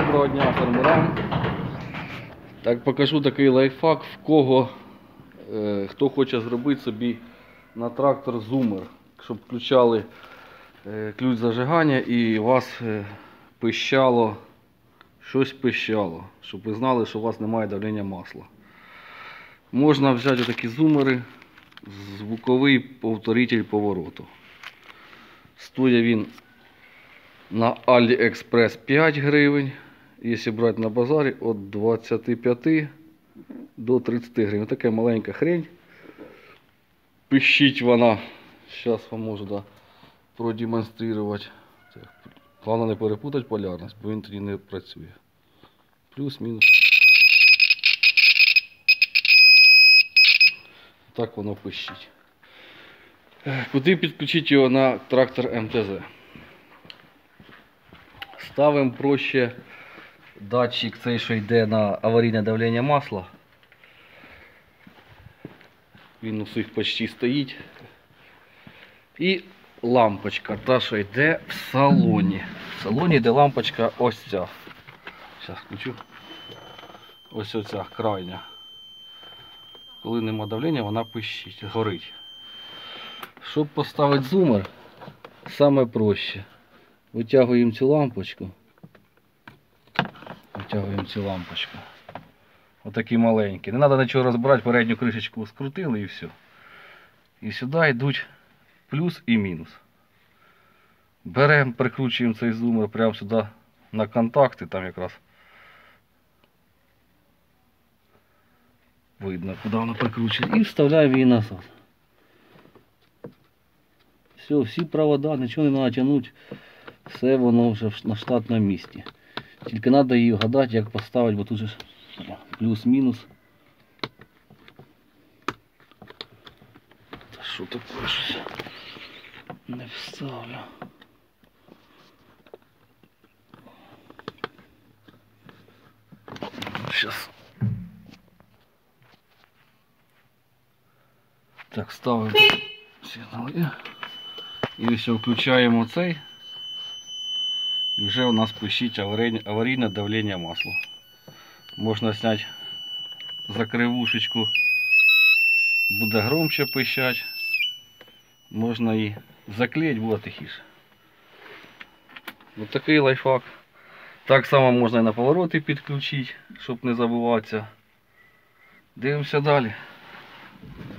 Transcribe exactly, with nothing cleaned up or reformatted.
Доброго дня фермерам. Так, покажу такий лайфхак, в кого е, хто хоче зробити собі на трактор зумер, щоб включали е, ключ зажигання і у вас е, пищало, щось пищало, щоб ви знали, що у вас немає давлення масла. Можна взяти такі зумери, звуковий повторитель повороту. Стоїть він на AliExpress п'ять гривень. Якщо брати на базарі, від двадцяти п'яти до тридцяти гривень. Така маленька хрень. Пищить вона. Зараз вам можу да, продемонструвати. Головне не перепутати полярність, бо він тоді не працює. Плюс-мінус. Так воно пищить. Куди підключити його на трактор ем те зет? Ставимо проще датчик цей, що йде на аварійне давлення масла. Він у всіх почти стоїть. І лампочка, та, що йде в салоні. В салоні йде лампочка ось ця. Зараз включу. Ось оця крайня. Коли нема давлення, вона пищить, горить. Щоб поставити зумер, саме проще. Витягуємо цю лампочку. Витягуємо цю лампочку. Отакі маленькі. Не треба нічого розбирати, передню кришечку скрутили і все. І сюди йдуть плюс і мінус. Беремо, прикручуємо цей зумер прямо сюди на контакти, там якраз видно, куди воно прикручує. І вставляємо її назад. Все, всі провода, нічого не треба тягнути. Все воно вже на штатному місці. Тільки треба її вгадати, як поставити, бо тут же плюс-мінус. Та що таке щось? Не вставлю. Зараз. Так, ставимо сигнал. І все, включаємо цей. І вже у нас пищить аварійне давлення масла. Можна зняти закривушечку, буде громче пищать. Можна і заклеїти, буде тихіше. Ось такий лайфхак. Так само можна і на повороти підключити, щоб не забуватися. Дивимося далі.